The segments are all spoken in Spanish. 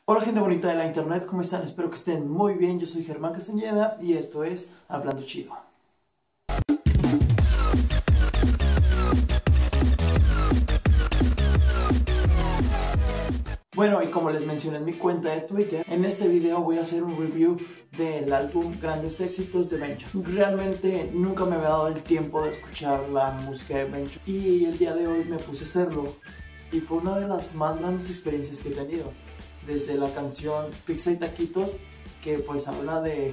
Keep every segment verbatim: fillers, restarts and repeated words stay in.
Hola gente bonita de la internet, ¿cómo están? Espero que estén muy bien. Yo soy Germán Castañeda y esto es Hablando Chido. Bueno, y como les mencioné en mi cuenta de Twitter, en este video voy a hacer un review del álbum Grandes Éxitos de Venture. Realmente nunca me había dado el tiempo de escuchar la música de Venture y el día de hoy me puse a hacerlo y fue una de las más grandes experiencias que he tenido. Desde la canción Pizza y Taquitos, que pues habla de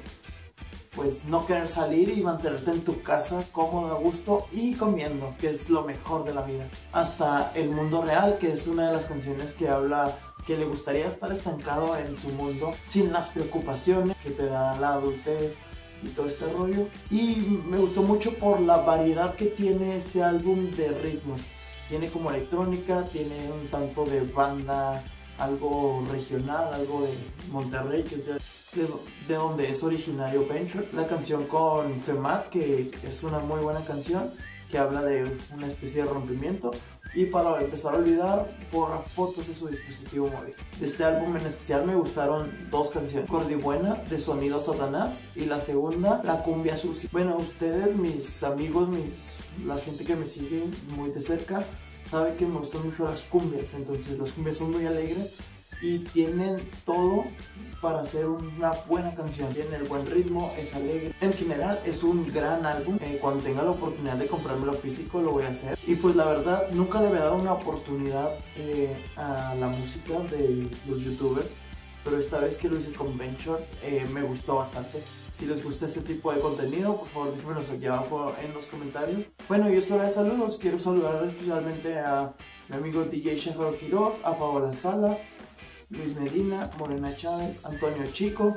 pues no querer salir y mantenerte en tu casa cómodo, a gusto y comiendo, que es lo mejor de la vida, hasta El Mundo Real, que es una de las canciones que habla que le gustaría estar estancado en su mundo sin las preocupaciones que te da la adultez y todo este rollo. Y me gustó mucho por la variedad que tiene este álbum de ritmos. Tiene como electrónica, tiene un tanto de banda, algo regional, algo de Monterrey, que es de, de, de donde es originario Venture. La canción con Femat, que es una muy buena canción, que habla de una especie de rompimiento. Y para empezar a olvidar, borra fotos de su dispositivo móvil. De este álbum en especial me gustaron dos canciones: Gordibuena, de Sonido Satanás, y la segunda, La Cumbia Sucia. Bueno, ustedes, mis amigos, mis, la gente que me sigue muy de cerca, sabe que me gustan mucho las cumbias. Entonces las cumbias son muy alegres y tienen todo para hacer una buena canción. Tiene el buen ritmo, es alegre. En general es un gran álbum. Eh, cuando tenga la oportunidad de comprármelo físico lo voy a hacer. Y pues la verdad nunca le había dado una oportunidad eh, a la música de los youtubers, pero esta vez que lo hice con Venture eh, me gustó bastante. Si les gusta este tipo de contenido, por favor déjenmelos aquí abajo en los comentarios. Bueno, yo soy de saludos. Quiero saludar especialmente a mi amigo D J Shahar Quiroz, a Paola Salas, Luis Medina, Morena Chávez, Antonio Chico.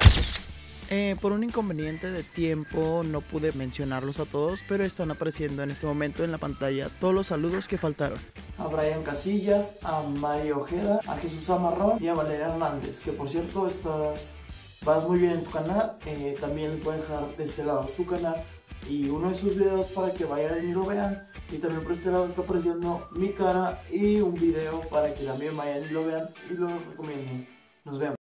Eh, por un inconveniente de tiempo no pude mencionarlos a todos, pero están apareciendo en este momento en la pantalla todos los saludos que faltaron. A Brian Casillas, a Mario Ojeda, a Jesús Amarrón y a Valeria Hernández, que por cierto estás, vas muy bien en tu canal. Eh, también les voy a dejar de este lado su canal y uno de sus videos para que vayan y lo vean. Y también por este lado está apareciendo mi cara y un video para que también vayan y lo vean y lo recomienden. Nos vemos.